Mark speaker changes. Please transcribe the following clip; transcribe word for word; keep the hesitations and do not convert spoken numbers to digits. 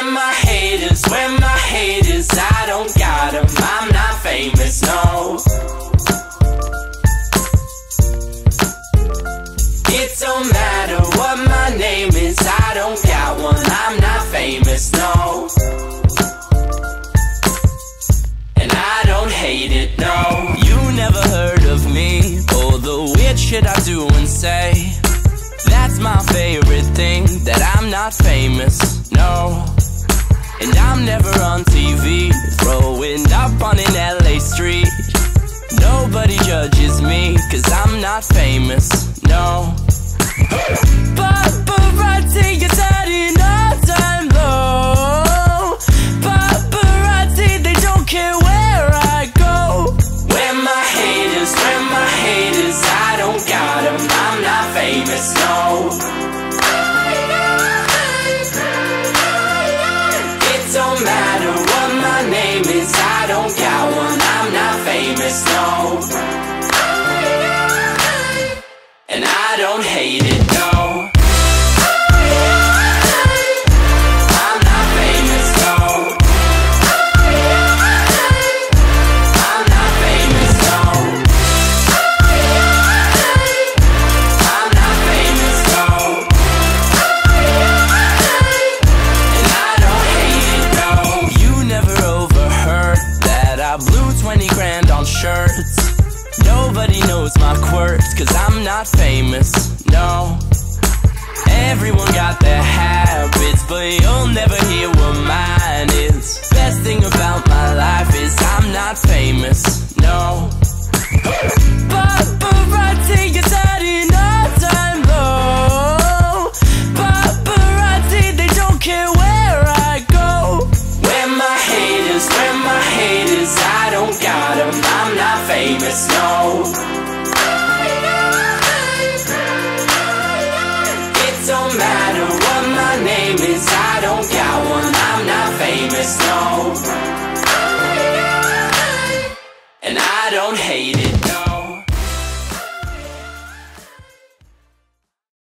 Speaker 1: my haters, where my haters, I don't got them, I'm not famous, no. It don't matter what my name is, I don't got one, I'm not famous, no. And I don't hate it, no. You never heard of me, or the weird shit I do and say. That's my favorite thing, that I'm not famous, no. And I'm never on T V, throwing up on an L A street. Nobody judges me, cause I'm not famous, no. Paparazzi, you're turning all time low. Paparazzi, they don't care where I go. Where my haters, where my haters, I don't got them, I'm not famous, no. It don't matter what my name is, I don't got one, I'm not famous, no. And I don't hate it, no. I'm not famous, no. I'm not famous, no. I'm not famous, no. And I don't hate it, no. You never overheard that I blew twenty grand on shirts. Nobody knows my quirks, cause I'm not famous, no. Everyone got their habits, but you'll never hear what mine is. Best thing about my life is I'm not famous, no. Paparazzi, you're turning all time low. Paparazzi, they don't care where I go. Where my haters, where my haters, I don't got them, I'm not famous, no. It don't matter what my name is, I don't got one, I'm not famous, no.